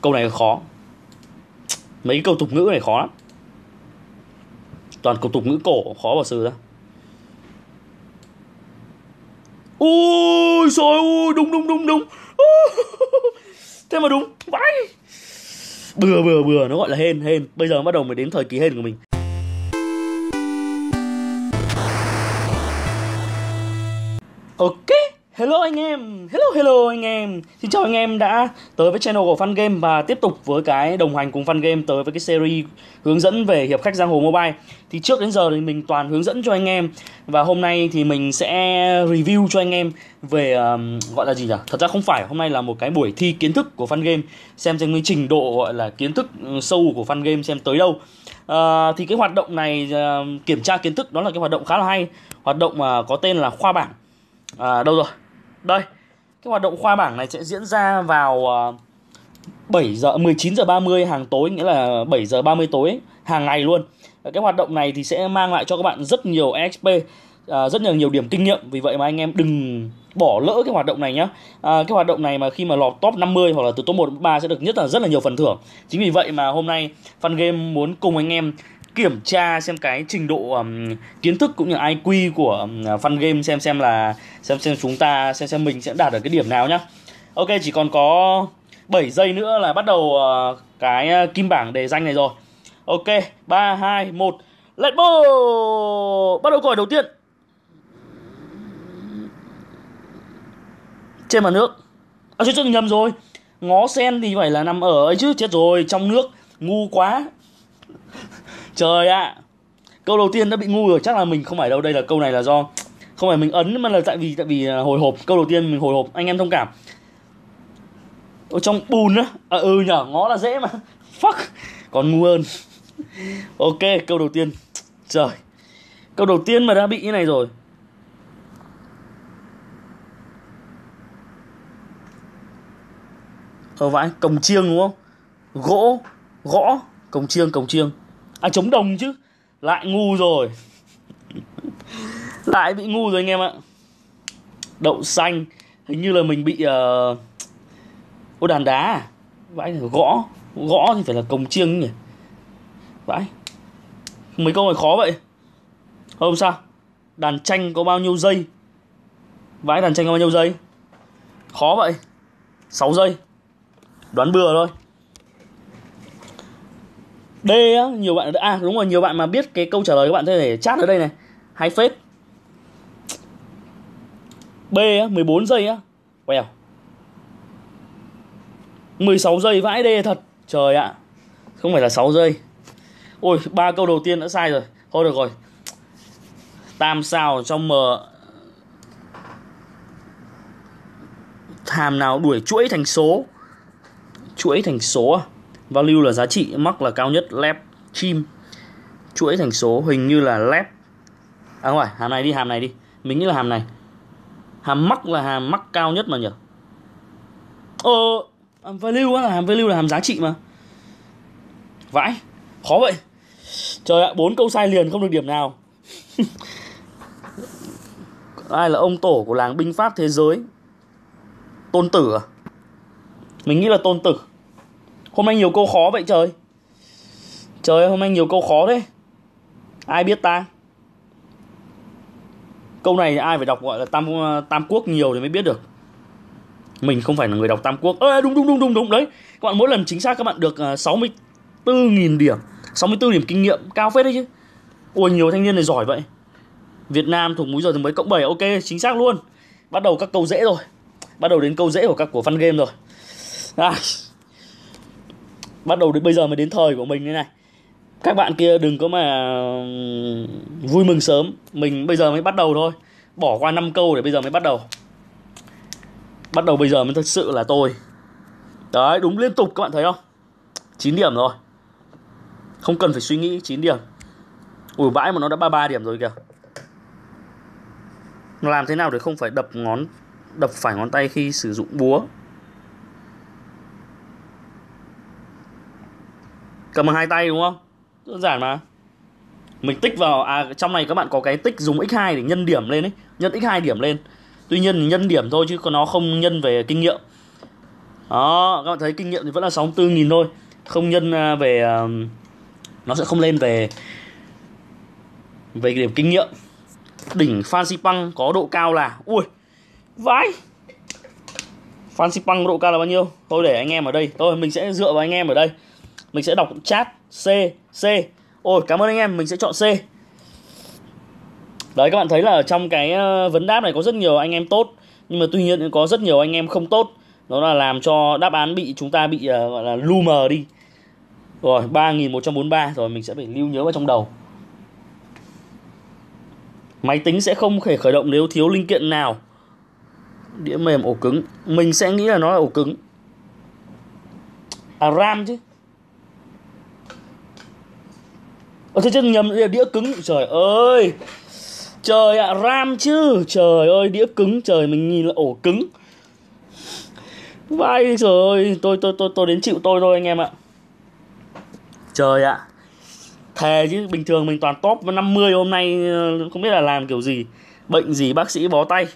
Câu này khó. Mấy cái câu tục ngữ này khó lắm. Toàn câu tục ngữ cổ, khó bỏ sự ra. Ôi trời ơi, đúng. Thế mà đúng, vãi. Bừa, nó gọi là hên. Bây giờ bắt đầu mới đến thời kỳ hên của mình. Ok, hello anh em. Xin chào anh em đã tới với channel của Fun Game và tiếp tục với cái đồng hành cùng Fun Game tới với cái series hướng dẫn về hiệp khách giang hồ mobile. Thì trước đến giờ thì mình toàn hướng dẫn cho anh em, và hôm nay thì mình sẽ review cho anh em về gọi là gì nhỉ? Thật ra không phải, hôm nay là một cái buổi thi kiến thức của Fun Game, xem cái trình độ gọi là kiến thức sâu của Fun Game xem tới đâu. Thì cái hoạt động này kiểm tra kiến thức, đó là cái hoạt động khá là hay. Hoạt động mà có tên là khoa bảng. Đâu rồi? Đây. Cái hoạt động khoa bảng này sẽ diễn ra vào 19 giờ 30 hàng tối, nghĩa là 7 giờ 30 tối hàng ngày luôn. Cái hoạt động này thì sẽ mang lại cho các bạn rất nhiều EXP, rất là nhiều điểm kinh nghiệm. Vì vậy mà anh em đừng bỏ lỡ cái hoạt động này nhé. Cái hoạt động này mà khi mà lọt top 50 hoặc là từ top 1 đến 3 sẽ được rất là nhiều phần thưởng. Chính vì vậy mà hôm nay Fun Game muốn cùng anh em kiểm tra xem cái trình độ kiến thức cũng như IQ của Fun Game, xem là xem chúng ta xem mình sẽ đạt được cái điểm nào nhá. Ok, chỉ còn có 7 giây nữa là bắt đầu cái kim bảng đề danh này rồi. Ok, 3 2 1 let's go. Bắt đầu câu hỏi đầu tiên. Trên mặt nước. Chứ nhầm rồi. Ngó sen thì phải là nằm ở ấy chứ, chết rồi, trong nước. Ngu quá. Trời ạ. Câu đầu tiên đã bị ngu rồi, chắc là mình không phải đâu. Đây là câu này là do không phải mình ấn mà là tại vì hồi hộp. Câu đầu tiên mình hồi hộp, anh em thông cảm. Ở trong bùn á. Nhở, ngó là dễ mà. Fuck, còn ngu hơn. Ok, câu đầu tiên. Trời, câu đầu tiên mà đã bị như này rồi. Vãi, cồng chiêng đúng không? Gõ, cồng chiêng. Trống đồng chứ. Lại ngu rồi. Lại bị ngu rồi anh em ạ. Đậu xanh. Hình như là mình bị đàn đá à? Vãi, gõ thì phải là cồng chiêng nhỉ. Vãi, mấy câu này khó vậy. Không sao. Đàn tranh có bao nhiêu giây? Vãi, đàn tranh có bao nhiêu giây? Khó vậy. 6 giây. Đoán bừa thôi. D á, nhiều bạn đúng rồi, nhiều bạn mà biết cái câu trả lời các bạn có thể chat ở đây này. Hay phết. B á, 14 giây á. Wow. 16 giây, vãi, D thật. Trời ạ. Không phải là 6 giây. Ôi, 3 câu đầu tiên đã sai rồi. Thôi được rồi. Tam sao trong M. Hàm nào đuổi chuỗi thành số? Chuỗi thành số à? Value là giá trị, mắc là cao nhất, left chim. Chuỗi thành số hình như là left. Không phải, hàm này đi. Mình nghĩ là hàm này. Hàm mắc là hàm mắc cao nhất mà nhỉ? Hàm value là hàm giá trị mà. Vãi, khó vậy. Trời ạ, 4 câu sai liền không được điểm nào. Ai là ông tổ của làng binh pháp thế giới? Tôn Tử à? Mình nghĩ là Tôn Tử. Hôm nay nhiều câu khó vậy trời. Trời ơi, hôm nay nhiều câu khó thế. Ai biết ta? Câu này ai phải đọc gọi là Tam Quốc nhiều thì mới biết được. Mình không phải là người đọc Tam Quốc. Đúng đấy. Các bạn mỗi lần chính xác các bạn được 64.000 điểm. 64 điểm kinh nghiệm, cao phết đấy chứ. Ôi, nhiều thanh niên này giỏi vậy. Việt Nam thuộc múi giờ thì mới cộng 7. Ok, chính xác luôn. Bắt đầu các câu dễ rồi. Bắt đầu đến câu dễ của Fun Game rồi. Bắt đầu đến bây giờ mới đến thời của mình thế này. Các bạn kia đừng có mà vui mừng sớm. Mình bây giờ mới bắt đầu thôi. Bỏ qua 5 câu để bây giờ mới bắt đầu. Bắt đầu bây giờ mới thực sự là tôi. Đấy, đúng liên tục các bạn thấy không? 9 điểm rồi. Không cần phải suy nghĩ, 9 điểm. Ủi vãi mà nó đã 33 điểm rồi kìa. Làm thế nào để không phải đập phải ngón tay khi sử dụng búa? Cầm bằng 2 tay đúng không? Đơn giản mà. Mình tích vào trong này các bạn có cái tích dùng x2 để nhân điểm lên ấy, nhân x2 điểm lên. Tuy nhiên nhân điểm thôi chứ nó không nhân về kinh nghiệm. Đó, các bạn thấy kinh nghiệm thì vẫn là 64.000 thôi. Không nhân về nó sẽ không lên về điểm kinh nghiệm. Đỉnh Fancy Punk có độ cao là ui vãi. Fancy Punk độ cao là bao nhiêu? Thôi để anh em ở đây. Thôi mình sẽ dựa vào anh em ở đây. Mình sẽ đọc chat C. Ôi cảm ơn anh em, mình sẽ chọn C. Đấy, các bạn thấy là trong cái vấn đáp này có rất nhiều anh em tốt, nhưng mà tuy nhiên có rất nhiều anh em không tốt. Nó là làm cho đáp án chúng ta bị gọi là lu mờ đi. Rồi 3143. Rồi mình sẽ phải lưu nhớ vào trong đầu. Máy tính sẽ không thể khởi động nếu thiếu linh kiện nào. Đĩa mềm, ổ cứng. Mình sẽ nghĩ là nó là ổ cứng. À RAM chứ. Thế chứ nhầm, đĩa cứng. Trời ơi. Trời ạ, RAM chứ. Trời ơi, đĩa cứng. Trời, mình nhìn là ổ cứng. Vai trời ơi. Tôi đến chịu tôi thôi anh em ạ. Trời ạ. Thề chứ, bình thường mình toàn top 50. Hôm nay không biết là làm kiểu gì. Bệnh gì bác sĩ bó tay.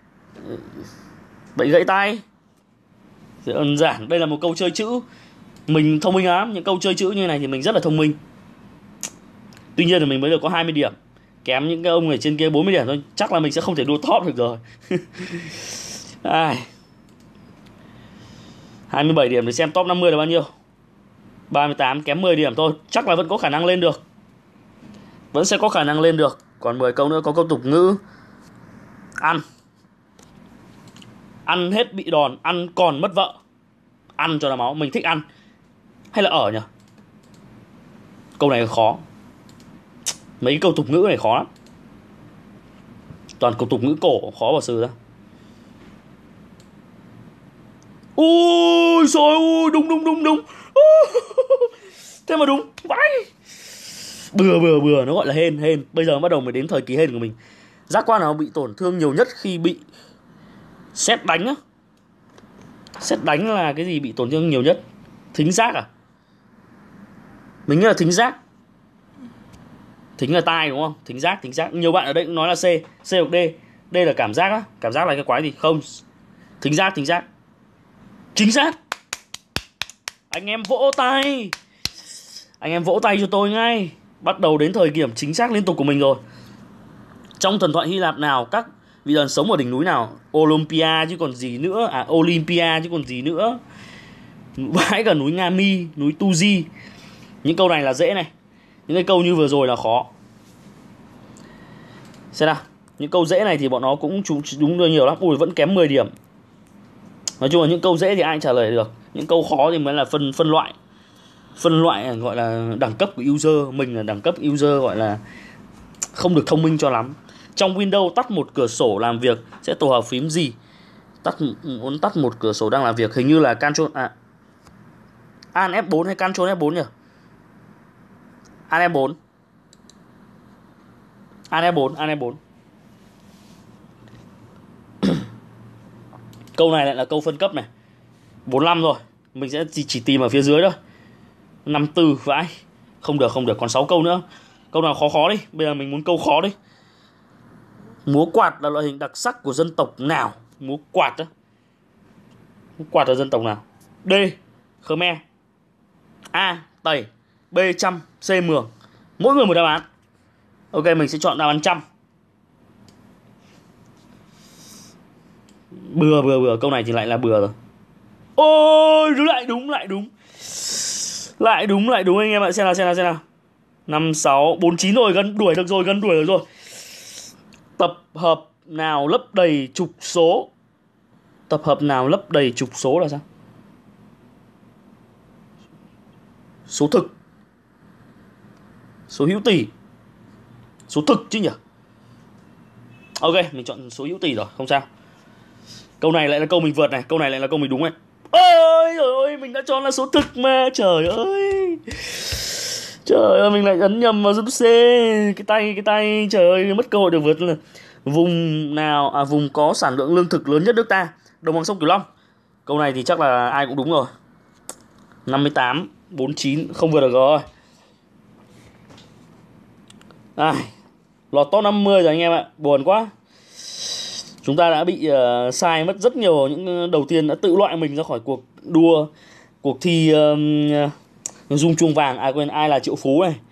Bệnh gãy tay. Đơn giản, đây là một câu chơi chữ. Mình thông minh lắm, những câu chơi chữ như này thì mình rất là thông minh. Tuy nhiên là mình mới được có 20 điểm, kém những cái ông ở trên kia 40 điểm thôi. Chắc là mình sẽ không thể đua top được rồi. 27 điểm để xem top 50 là bao nhiêu. 38, kém 10 điểm thôi. Chắc là vẫn có khả năng lên được. Vẫn sẽ có khả năng lên được. Còn 10 câu nữa có câu tục ngữ. Ăn hết bị đòn, ăn còn mất vợ. Ăn cho là máu, mình thích ăn. Hay là ở nhỉ? Câu này khó. Mấy câu tục ngữ này khó lắm. Toàn câu tục ngữ cổ, khó bỏ sự ra. Ôi trời ơi, đúng. Thế mà đúng, vãi. Bừa, nó gọi là hên. Bây giờ bắt đầu mới đến thời kỳ hên của mình. Giác quan nào bị tổn thương nhiều nhất khi bị sét đánh á? Sét đánh là cái gì bị tổn thương nhiều nhất? Thính giác à? Mình nghĩ là thính giác. Thính là tai đúng không? Thính giác. Nhiều bạn ở đây cũng nói là C hoặc D. D là cảm giác á. Cảm giác là cái quái gì? Không. Thính giác. Chính xác. Anh em vỗ tay cho tôi ngay. Bắt đầu đến thời điểm chính xác liên tục của mình rồi. Trong thần thoại Hy Lạp nào các vị thần sống ở đỉnh núi nào? Olympia chứ còn gì nữa. Olympia chứ còn gì nữa. Vãi cả núi Nga Mi, núi Tuji. Những câu này là dễ này. Những cái câu như vừa rồi là khó. Xem nào. Những câu dễ này thì bọn nó cũng đúng nhiều lắm. Ui vẫn kém 10 điểm. Nói chung là những câu dễ thì ai trả lời được. Những câu khó thì mới là phân loại. Phân loại gọi là đẳng cấp của user. Mình là đẳng cấp user gọi là không được thông minh cho lắm. Trong Windows tắt một cửa sổ làm việc sẽ tổ hợp phím gì? Muốn tắt một cửa sổ đang làm việc hình như là Ctrl Alt F4 hay Ctrl F4 nhỉ? Alt F4. Câu này lại là câu phân cấp này. 45 rồi. Mình sẽ chỉ tìm ở phía dưới thôi. 54 vãi. Không được, còn 6 câu nữa. Câu nào khó đi. Bây giờ mình muốn câu khó đi. Múa quạt là loại hình đặc sắc của dân tộc nào? Múa quạt á. Múa quạt là dân tộc nào? D. Khmer. A. Tây. B. Chăm. C. Mường. Mỗi người một đáp án. Ok, mình sẽ chọn đáp án Chăm. Bừa. Câu này thì lại là bừa rồi. Ôi, lại đúng. Lại đúng anh em ạ. Xem nào. 5, 6, 4, 9 rồi. Gần đuổi được rồi. Tập hợp nào lấp đầy trục số? Tập hợp nào lấp đầy trục số là sao? Số thực. Số hữu tỷ. Số thực chứ nhỉ? Ok, mình chọn số hữu tỷ rồi, không sao. Câu này lại là câu mình vượt này. Câu này lại là câu mình đúng này. Ôi trời ơi, mình đã chọn là số thực mà. Trời ơi, mình lại ấn nhầm vào giúp C. Cái tay, trời ơi, mất cơ hội được vượt. Vùng nào, vùng có sản lượng lương thực lớn nhất nước ta? Đồng bằng sông Cửu Long. Câu này thì chắc là ai cũng đúng rồi. 58, 49, không vượt được rồi. Lọt top 50 rồi anh em ạ. Buồn quá. Chúng ta đã bị sai mất rất nhiều. Những đầu tiên đã tự loại mình ra khỏi cuộc đua cuộc thi rung chuông vàng, quên, ai là triệu phú này.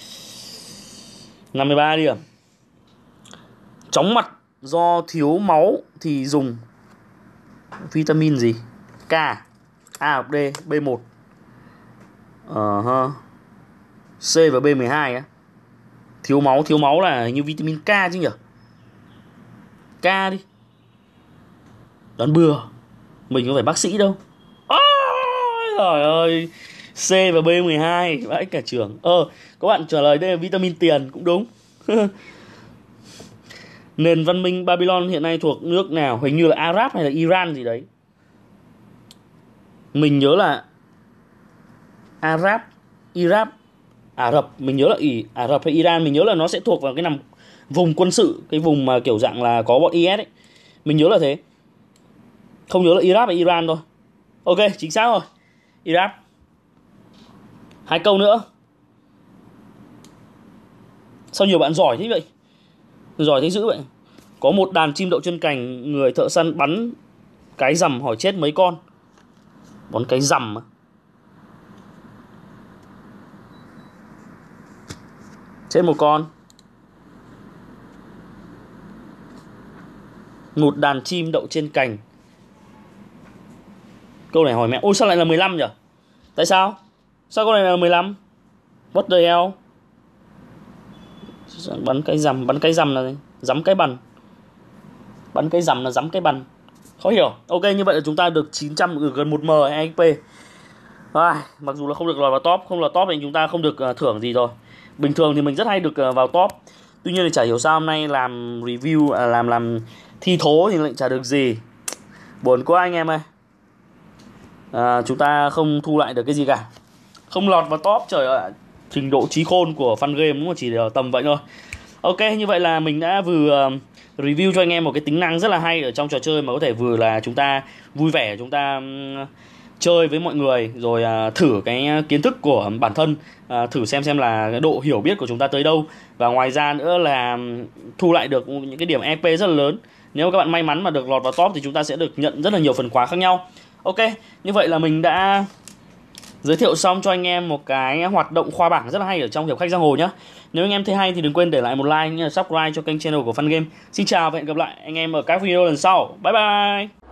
53 điểm. Chóng mặt do thiếu máu thì dùng vitamin gì? K, A hoặc D, B1, C và B12 á. Thiếu máu là như vitamin K chứ nhỉ? K đi. Đoán bừa, mình có phải bác sĩ đâu. Trời ơi, C và B12 vãi cả trường. Các bạn trả lời đây là vitamin tiền cũng đúng. Nền văn minh Babylon hiện nay thuộc nước nào? Hình như là Ả Rập hay là Iran gì đấy. Mình nhớ là Ả Rập, mình nhớ là Ả Rập hay Iran, mình nhớ là nó sẽ thuộc vào cái nằm vùng quân sự, cái vùng mà kiểu dạng là có bọn IS ấy. Mình nhớ là thế. Không nhớ là Iraq hay Iran thôi. Ok, chính xác rồi. Iraq. 2 câu nữa. Sao nhiều bạn giỏi thế vậy? Giỏi thế dữ vậy. Có một đàn chim đậu trên cành, người thợ săn bắn cái rằm hỏi chết mấy con. Bắn cái rằm à? Chết một con. Một đàn chim đậu trên cành. Câu này hỏi mẹ. Ôi sao lại là 15 nhỉ? Tại sao? Sao câu này là 15? What the hell? Bắn cái rằm là gì? Dắm cái bằn. Bắn cái rằm là dắm cái bằn. Khó hiểu. Ok, như vậy là chúng ta được 900, gần 1M EXP. Mặc dù là không được lọt vào top, không lọt top thì chúng ta không được thưởng gì rồi. Bình thường thì mình rất hay được vào top. Tuy nhiên thì chả hiểu sao hôm nay làm review, làm thi thố thì lại chả được gì. Buồn quá anh em ơi. Chúng ta không thu lại được cái gì cả. Không lọt vào top, trời ơi. Trình độ trí khôn của fan game cũng chỉ ở tầm vậy thôi. Ok, như vậy là mình đã vừa review cho anh em một cái tính năng rất là hay ở trong trò chơi, mà có thể vừa là chúng ta vui vẻ, chúng ta chơi với mọi người, rồi thử cái kiến thức của bản thân, thử xem là cái độ hiểu biết của chúng ta tới đâu. Và ngoài ra nữa là thu lại được những cái điểm EP rất là lớn. Nếu các bạn may mắn mà được lọt vào top thì chúng ta sẽ được nhận rất là nhiều phần quà khác nhau. Ok, như vậy là mình đã giới thiệu xong cho anh em một cái hoạt động khoa bảng rất là hay ở trong Hiệp Khách Giang Hồ nhé. Nếu anh em thấy hay thì đừng quên để lại một like, subscribe cho kênh channel của Fun Game. Xin chào và hẹn gặp lại anh em ở các video lần sau. Bye bye.